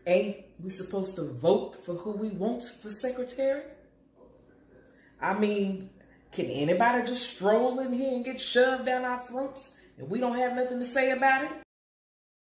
Ain't we supposed to vote for who we want for secretary? I mean, can anybody just stroll in here and get shoved down our throats and we don't have nothing to say about it?